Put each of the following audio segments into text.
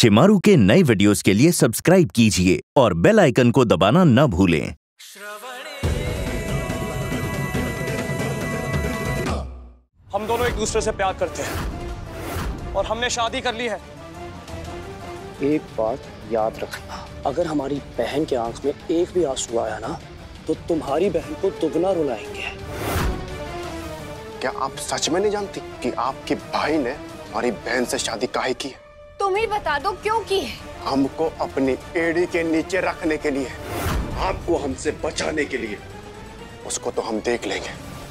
शेमारू के नए वीडियोस के लिए सब्सक्राइब कीजिए और बेल आइकन को दबाना न भूलें। हम दोनों एक दूसरे से प्यार करते हैं और हमने शादी कर ली है। एक बात याद रखना, अगर हमारी बहन के आंख में एक भी आंसू आया ना तो तुम्हारी बहन को दुगना रुलाएंगे। क्या आप सच में नहीं जानती कि आपके भाई ने हमारी बहन से शादी काहे की है? तुम ही बता दो क्यों की है। हमको अपनी एड़ी के नीचे रखने के लिए, आपको हमसे बचाने के लिए। उसको तो हम देख लेंगे।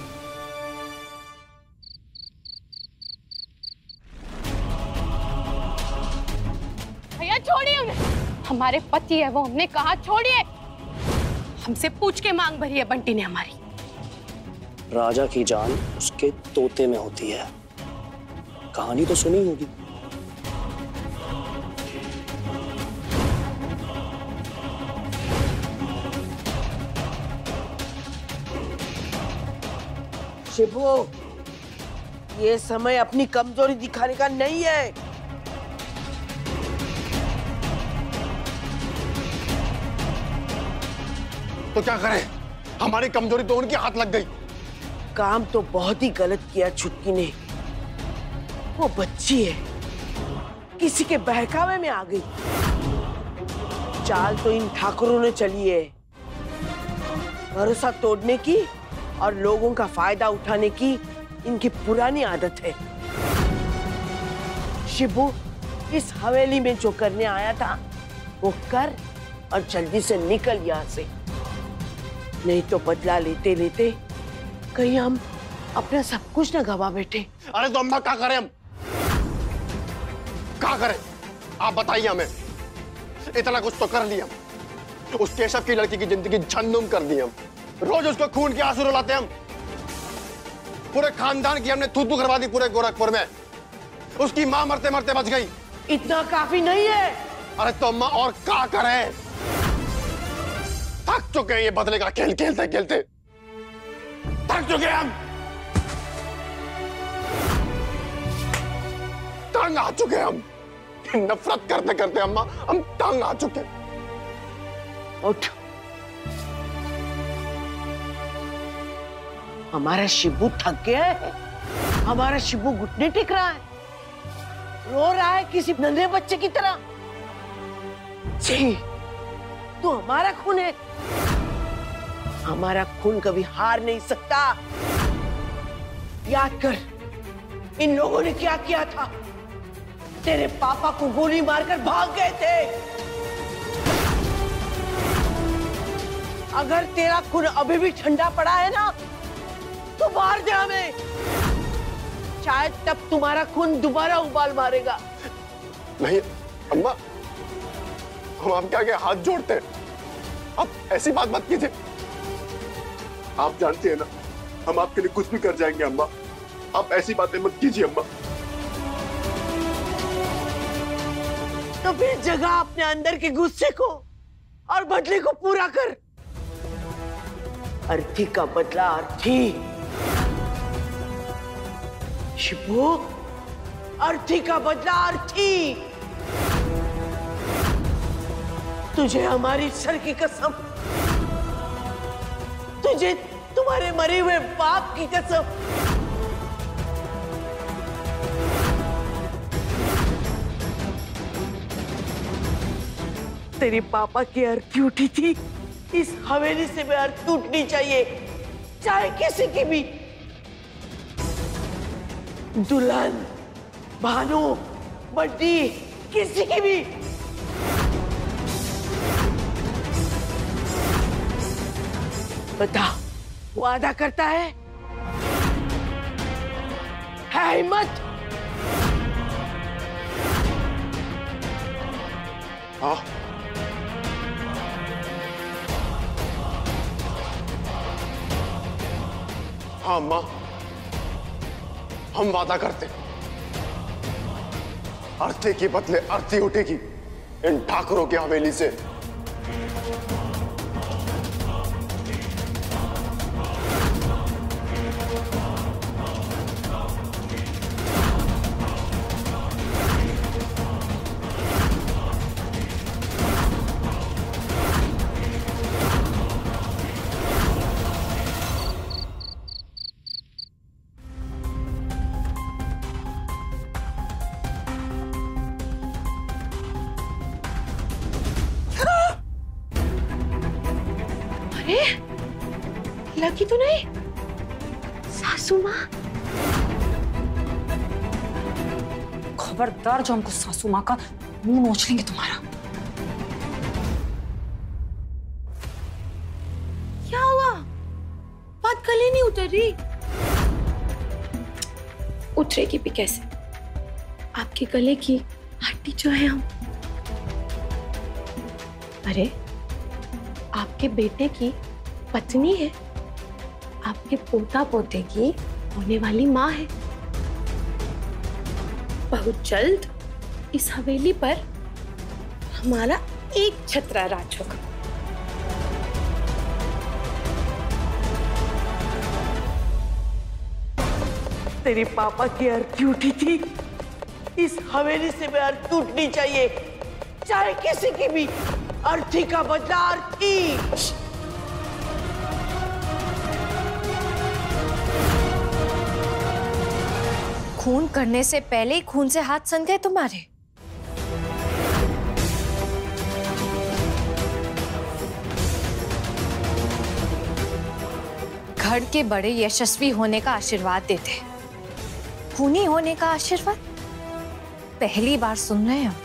भैया छोड़िए उन्हें, हमारे पति है वो, हमने कहा छोड़िए। हमसे पूछ के मांग भरी है बंटी ने हमारी। राजा की जान उसके तोते में होती है, कहानी तो सुनी होगी। शिबू, ये समय अपनी कमजोरी दिखाने का नहीं है। तो क्या करें? हमारी कमजोरी तो उनके हाथ लग गई। काम तो बहुत ही गलत किया छुटकी ने। वो बच्ची है, किसी के बहकावे में आ गई। चाल तो इन ठाकुरों ने चली है, भरोसा तोड़ने की और लोगों का फायदा उठाने की इनकी पुरानी आदत है। शिबू, इस हवेली में जो करने आया था वो कर और जल्दी से निकल यहाँ से, नहीं तो बदला लेते लेते कहीं हम अपना सब कुछ न गवा बैठे। अरे तो अम्मा क्या करें? हम क्या करें आप बताइए हमें। इतना कुछ तो कर लिया, उस केशव की लड़की की जिंदगी झंडुम कर दी। हम रोज उसको खून के आंसू रुलाते। हम पूरे खानदान की हमने थू-थू करवा दी पूरे गोरखपुर में। उसकी मां मरते मरते बच गई। इतना काफी नहीं है। अरे तो अम्मा और क्या करें? थक चुके हैं ये बदले का खेल खेलते खेलते, थक चुके हैं हम। तंग आ चुके हैं हम, नफरत करते करते अम्मा हम तंग आ चुके। उठ, हमारा शिबू थक गया है। हमारा शिबू घुटने टेक रहा है, रो रहा है किसी नन्हे बच्चे की तरह। जी, तू हमारा खून है, हमारा खून कभी हार नहीं सकता। याद कर, इन लोगों ने क्या किया था। तेरे पापा को गोली मारकर भाग गए थे। अगर तेरा खून अभी भी ठंडा पड़ा है ना तो मार दे हमें, शायद तब तुम्हारा खून दोबारा उबाल मारेगा। नहीं अम्मा, हम आपके आगे हाथ जोड़ते हैं, आप ऐसी बात मत कीजिए। आप जानती हैं ना हम आपके लिए कुछ भी कर जाएंगे अम्मा, आप ऐसी बातें मत कीजिए अम्मा। तो फिर जगह अपने अंदर के गुस्से को और बदले को पूरा कर। अर्थी का बदला अर्थी। शिबू, अर्थी का बदला अर्थी। तुझे हमारी सर की कसम, तुझे तुम्हारे मरे हुए बाप की कसम। तेरे पापा की अर्थी उठी थी, इस हवेली से भी अर्थी उठनी चाहिए, चाहे किसी की भी। दुल्हन, भानु, बड्डी, किसी की भी। बता, वादा करता है हिम्मत? हाँ हाँ अम्मा, हम वादा करते, अर्थी के बदले अर्थी उठेगी इन ठाकुरों की हवेली से। अरे लगी तो नहीं सासू माँ। खबरदार जो हमको सासू माँ का मुंह नोच लेंगे तुम्हारा। क्या हुआ? बात गले नहीं उतर रही। उतरेगी भी कैसे? आपके गले की हड्डी जो है हम। अरे आपके बेटे की पत्नी है, आपके पोता पोते की होने वाली माँ है। बहुत जल्द इस हवेली पर हमारा एक छतरा राज होगा। तेरे पापा की अर्थी उठी थी, इस हवेली से भी अर्थी उठनी चाहिए, चाहे किसी की भी। अर्थी का बदला अर्थी। खून करने से पहले ही खून से हाथ सन गए तुम्हारे। घर के बड़े यशस्वी होने का आशीर्वाद देते, खूनी होने का आशीर्वाद पहली बार सुन रहे हैं।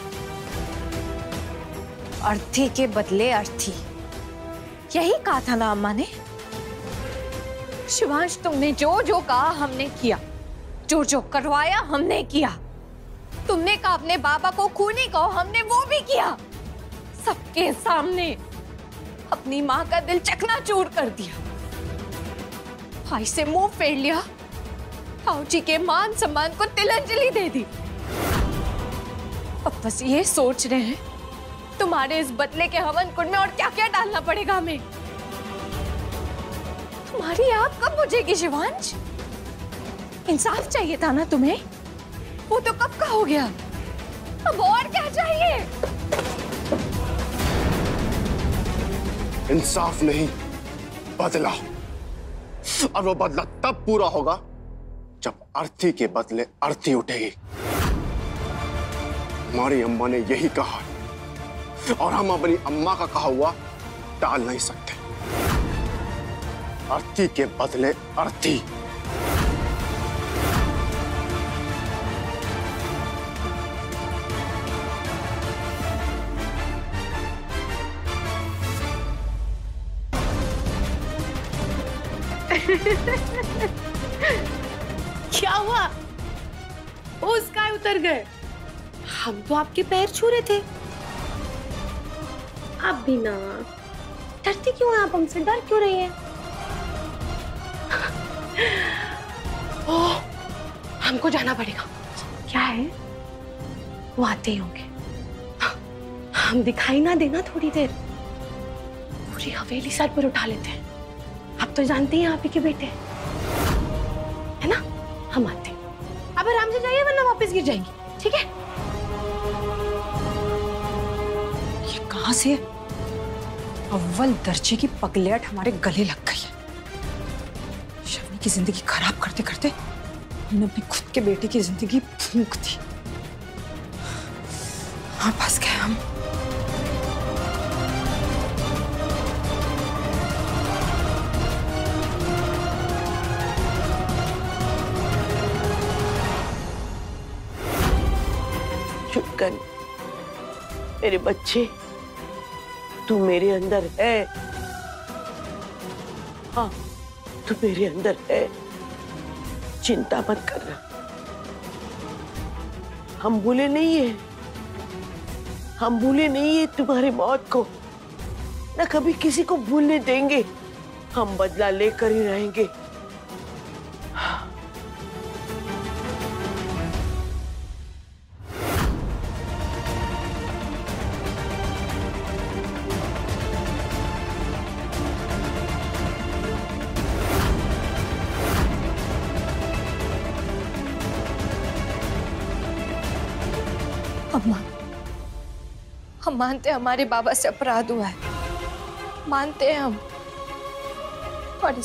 अर्थी के बदले अर्थी, यही कहा था ना अम्मा ने? शिवांश, तुमने जो जो कहा हमने किया, जो जो करवाया हमने किया। तुमने कहा अपने बाबा को खूनी कहो, हमने वो भी किया। सबके सामने अपनी माँ का दिल चकनाचूर कर दिया, भाई से मुंह फेर लिया, ताऊजी के मान सम्मान को तिलांजलि दे दी। अब बस ये सोच रहे हैं तुम्हारे इस बदले के हवन कुंड में और क्या क्या डालना पड़ेगा हमें। तुम्हारी आग कब बुझेगी शिवांश? इंसाफ चाहिए था ना तुम्हें, वो तो कब का हो गया। अब और क्या चाहिए? इंसाफ नहीं, बदला। और वो बदला तब पूरा होगा जब अर्थी के बदले अर्थी उठेगी। हमारी अम्मा ने यही कहा और हम अपनी अम्मा का कहा हुआ टाल नहीं सकते। अर्थी के बदले अर्थी। क्या हुआ? वो स्काई उतर गए। हम तो आपके पैर छू रहे थे। आप भी ना डरती क्यों हैं? आप हमसे डर क्यों रही हैं? ओह, हमको जाना पड़ेगा। क्या है? वो आते ही होंगे। हम दिखाई ना देना थोड़ी देर, पूरी हवेली सर पर उठा लेते हैं। आप तो जानते हैं आप ही के बेटे है ना। हम आते हैं, अब आराम से जाइए वरना वापस गिर जाएंगी, ठीक है? ये कहां से अव्वल दर्जे की पगलेट हमारे गले लग गई है। शवनी की जिंदगी खराब करते करते हमने अपनी खुद के बेटे की जिंदगी फूंक दी। हाँ, फंस गए हम। चुप कर मेरे बच्चे, तू मेरे अंदर है। हाँ, तू मेरे अंदर है, चिंता मत करना। हम भूले नहीं है, हम भूले नहीं है तुम्हारी मौत को, ना कभी किसी को भूलने देंगे। हम बदला लेकर ही रहेंगे। अम्मा, हम मानते हैं हमारे बाबा से अपराध हुआ है, मानते हैं हम, और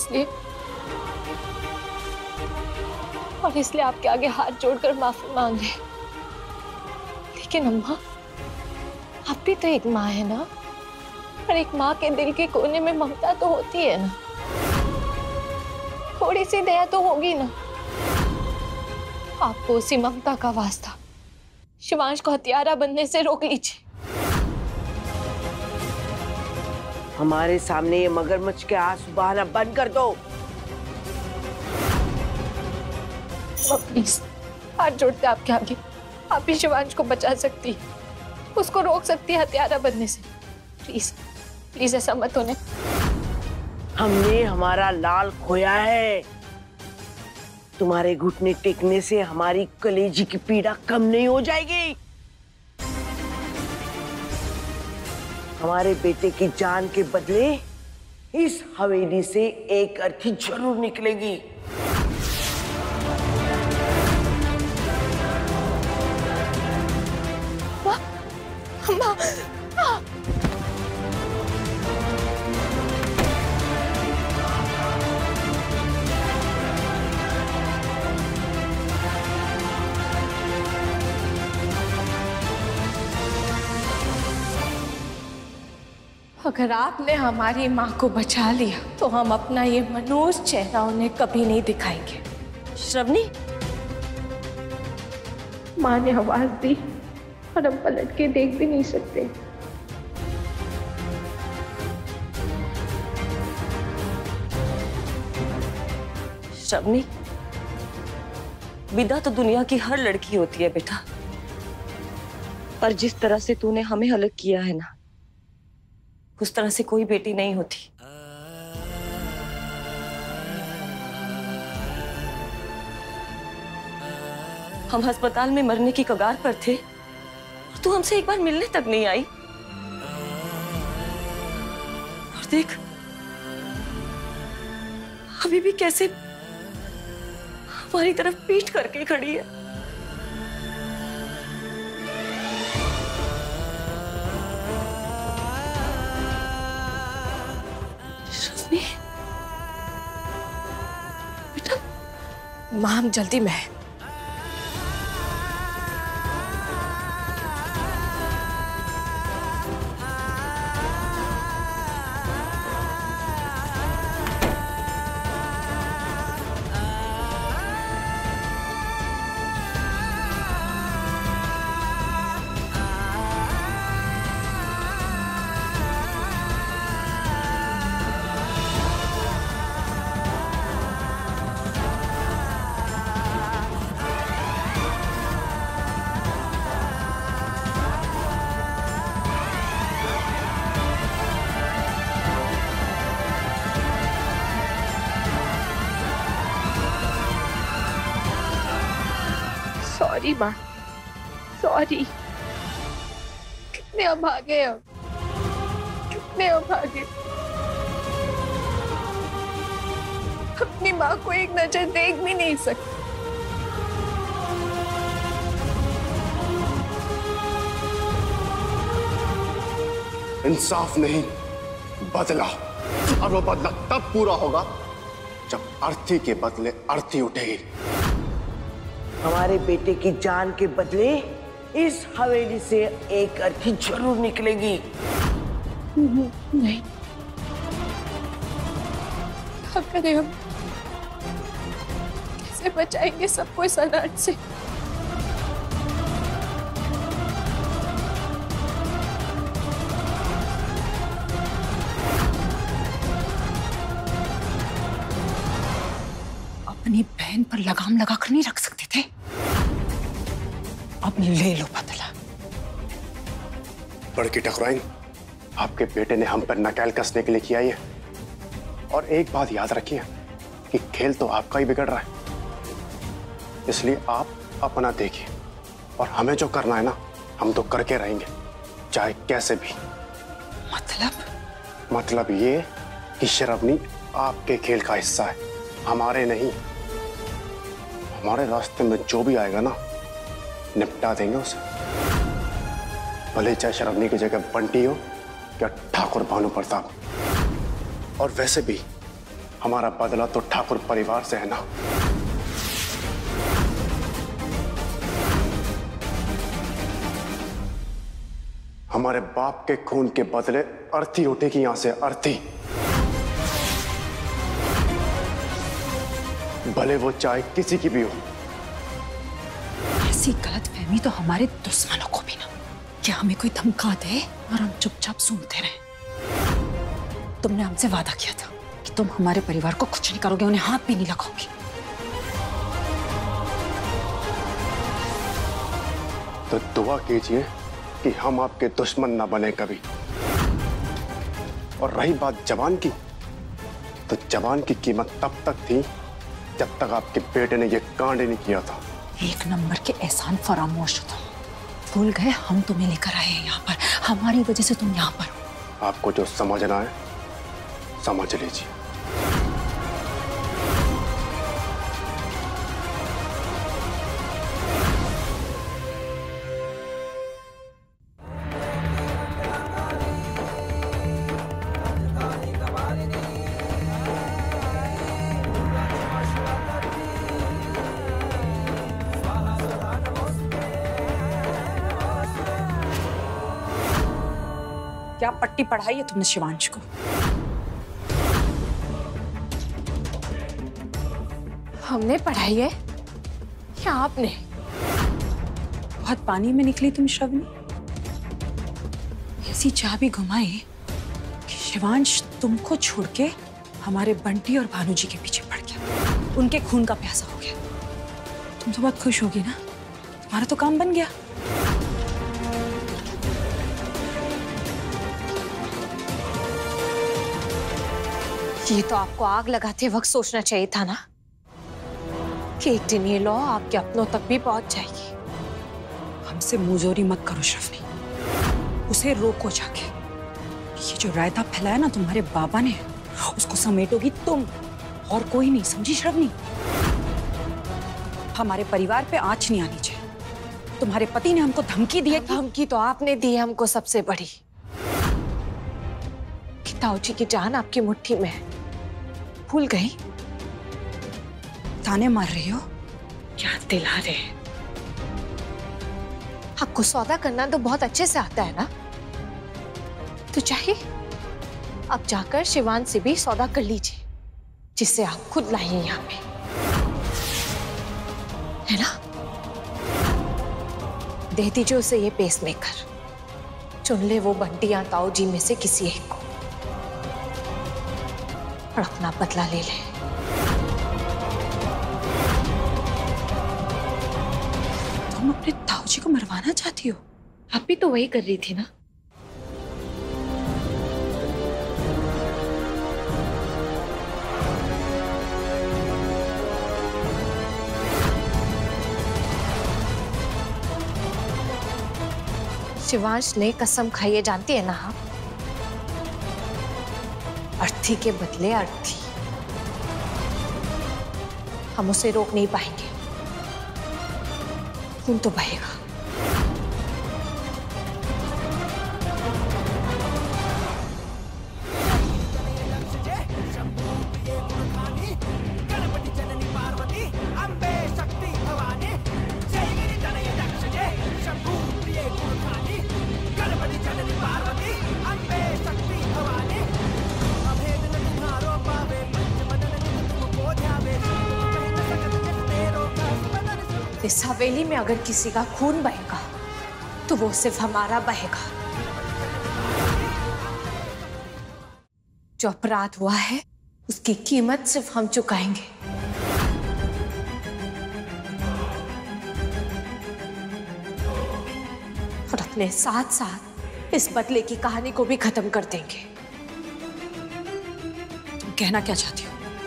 इसलिए आपके आगे हाथ जोड़कर माफी मांग रहे हैं। लेकिन अम्मा, आप भी तो एक माँ है ना, पर एक माँ के दिल के कोने में ममता तो होती है ना, थोड़ी सी दया तो होगी ना। आपको उसी ममता का वास्ता शिवांश को हत्यारा बनने से रोक लीजिए। हमारे सामने ये मगरमच्छ के आंसू बहाना बंद कर दो। प्लीज, हाथ जोड़ते आपके आगे, आप ही शिवांश को बचा सकती है, उसको रोक सकती है हत्यारा बनने से। प्लीज प्लीज ऐसा मत होने। हमने हमारा लाल खोया है। तुम्हारे घुटने टेकने से हमारी कलेजी की पीड़ा कम नहीं हो जाएगी। हमारे बेटे की जान के बदले इस हवेली से एक अर्थी जरूर निकलेगी। माँ, अगर आपने हमारी माँ को बचा लिया तो हम अपना ये मनोज चेहरा उन्हें कभी नहीं दिखाएंगे। श्रवणी, माँ ने आवाज दी और हम पलट के देख भी नहीं सकते। श्रवणी, विदा तो दुनिया की हर लड़की होती है बेटा, पर जिस तरह से तूने हमें अलग किया है ना, उस तरह से कोई बेटी नहीं होती। हम अस्पताल में मरने की कगार पर थे और तू हमसे एक बार मिलने तक नहीं आई। और देख अभी भी कैसे हमारी तरफ पीठ करके खड़ी है। बेटा, माँ हम जल्दी में है। सॉरी माँ, सॉरी। कितने अभागे हम, कितने अभागे। अपनी माँ को एक नजर देख भी नहीं सकते। इंसाफ नहीं, बदला। और वो बदला तब पूरा होगा जब अर्थी के बदले अर्थी उठेगी। हमारे बेटे की जान के बदले इस हवेली से एक अर्थी जरूर निकलेगी। नहीं, क्या करें हम? कैसे बचाएंगे सबको इस अनर्थ से? अपनी बहन पर लगाम लगाकर नहीं रख सकते थे? अब ले लो बदला। बड़की टकराइन, आपके बेटे ने हम पर नकेल कसने के लिए किया ये। और एक बात याद रखिए कि खेल तो आपका ही बिगड़ रहा है, इसलिए आप अपना देखिए और हमें जो करना है ना, हम तो करके रहेंगे, चाहे कैसे भी। मतलब ये कि श्रवणी आपके खेल का हिस्सा है, हमारे नहीं। हमारे रास्ते में जो भी आएगा ना, निपटा देंगे उसे, भले चाहे श्रवणी की जगह बंटी हो या ठाकुर भानु प्रताप। और वैसे भी हमारा बदला तो ठाकुर परिवार से है ना। हम हमारे बाप के खून के बदले अर्थी उठेगी यहां से, अर्थी। भले वो चाहे किसी की भी हो। ऐसी गलतफहमी तो हमारे दुश्मनों को भी ना, क्या हमें कोई धमका दे और हम चुपचाप सुनते रहे। तुमने हमसे वादा किया था कि तुम हमारे परिवार को कुछ नहीं करोगे, उन्हें हाथ भी नहीं लगाओगे। तो दुआ कीजिए कि हम आपके दुश्मन ना बने कभी। और रही बात जवान की, तो जवान की कीमत तब तक थी जब तक आपके बेटे ने यह कांड नहीं किया था। एक नंबर के एहसान फरामोश हो तुम। भूल गए हम तुम्हें लेकर आए हैं यहाँ पर, हमारी वजह से तुम यहाँ पर हो। आपको जो समझना है समझ लीजिए। क्या पट्टी पढ़ाई है तुमने शिवांश को? हमने पढ़ाई है या आपने? बहुत पानी में निकली तुम श्रवणी। ऐसी चाबी घुमाई कि शिवांश तुमको छोड़ के हमारे बंटी और भानुजी के पीछे पड़ गया, उनके खून का प्यासा हो गया। तुम तो बहुत खुश होगी ना, तुम्हारा तो काम बन गया। ये तो आपको आग लगाते वक्त सोचना चाहिए था ना कि एक दिन ये लॉ आपके अपनों तक भी पहुंच जाएगी। हमसे मुंहजोरी मत करो श्रवणी, उसे रोको जाके। ये जो रायता फैलाया ना तुम्हारे बाबा ने, उसको समेटोगी तुम और कोई नहीं, समझी श्रवणी? हमारे परिवार पे आंच नहीं आनी चाहिए। तुम्हारे पति ने हमको धमकी दी है। धमकी तो आपने दी है हमको सबसे बड़ी, कि ताऊजी की जान आपकी मुट्ठी में है। भूल गई? ताने मार रही हो? क्या दिला रहे हैं? आपको सौदा करना तो बहुत अच्छे से आता है ना, तो चाहिए अब जाकर शिवान से भी सौदा कर लीजिए, जिससे आप खुद लाइए यहाँ पे, है ना? दे दीजिए उसे ये पेसमेकर, चुन ले वो बंटी या ताऊजी में से किसी एक को और अपना बदला ले ले। तुम अपने ताऊजी को मरवाना चाहती हो? आप भी तो वही कर रही थी ना। शिवांश ने कसम खाई है, जानती है ना आप? अर्थी के बदले अर्थी। हम उसे रोक नहीं पाएंगे, खून तो बहेगा। इस हवेली में अगर किसी का खून बहेगा तो वो सिर्फ हमारा बहेगा। जो अपराध हुआ है उसकी कीमत सिर्फ हम चुकाएंगे। और अपने साथ साथ इस बदले की कहानी को भी खत्म कर देंगे। तुम कहना क्या चाहती हो?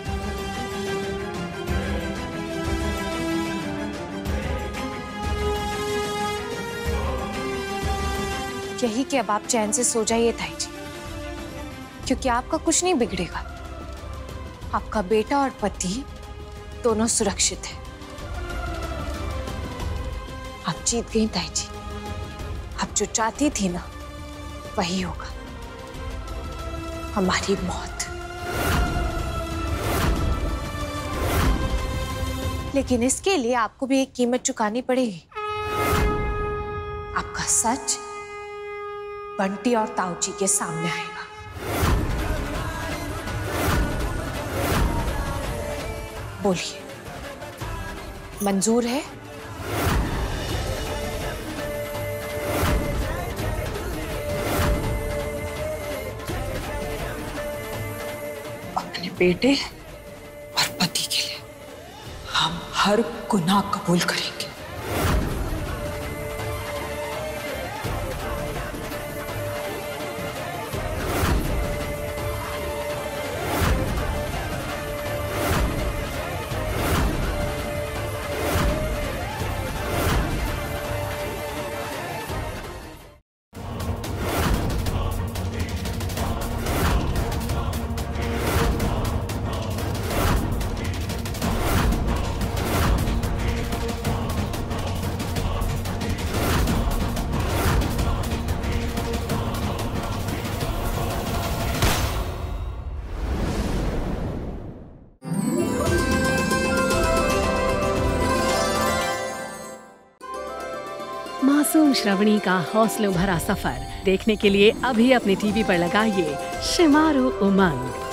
यही कि अब आप चैन से सो जाइए ताई जी, क्योंकि आपका कुछ नहीं बिगड़ेगा। आपका बेटा और पति दोनों सुरक्षित हैं। आप जीत गई ताई जी। आप जो चाहती थी ना वही होगा, हमारी मौत। लेकिन इसके लिए आपको भी एक कीमत चुकानी पड़ेगी। आपका सच बंटी और ताऊजी के सामने आएगा। बोलिए, मंजूर है? अपने बेटे और पति के लिए हम हर गुनाह कबूल करेंगे। मासूम श्रवणी का हौसलों भरा सफर देखने के लिए अभी अपने टीवी पर लगाइए शेमारू उमंग।